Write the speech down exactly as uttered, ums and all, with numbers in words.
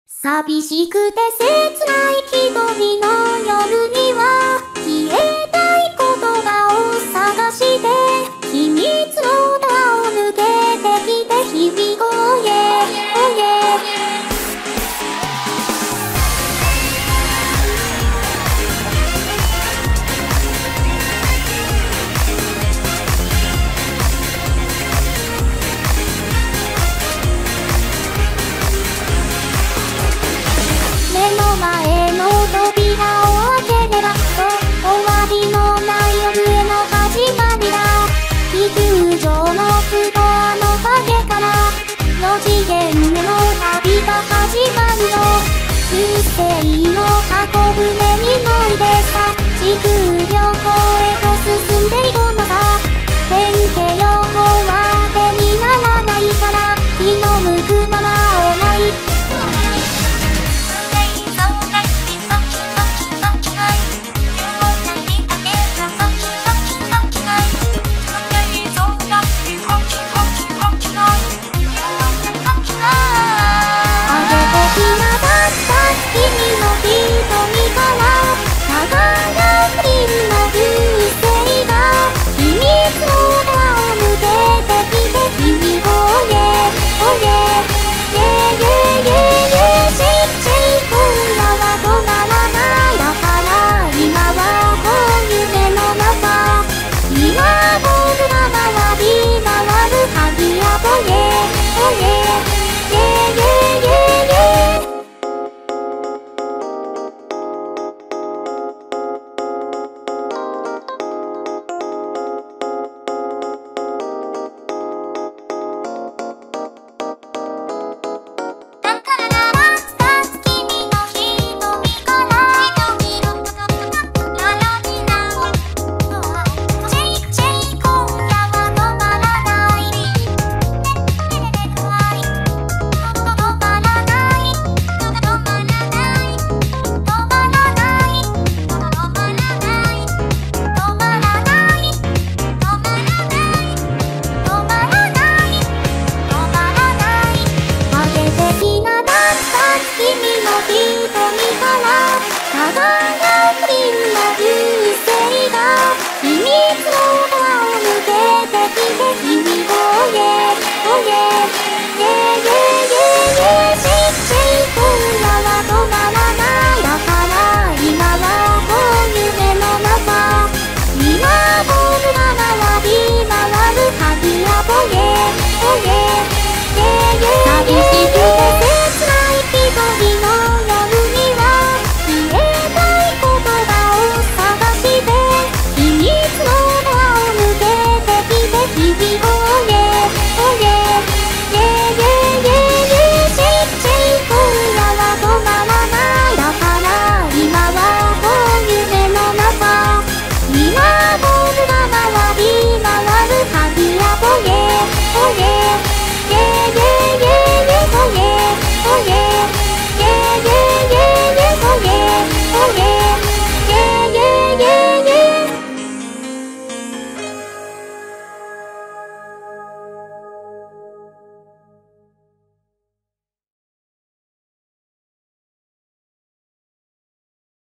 寂しくて切ない一人の夜には消えたい言葉を探して秘密のドアを抜けてきて日々をoh yeah oh yeah目の前の扉を開ければと終わりのない夜への始まりだ地球上のフロアの影から四次元への旅が始まるよ流星の箱舟に乗いでさ地球旅行へと進んでいく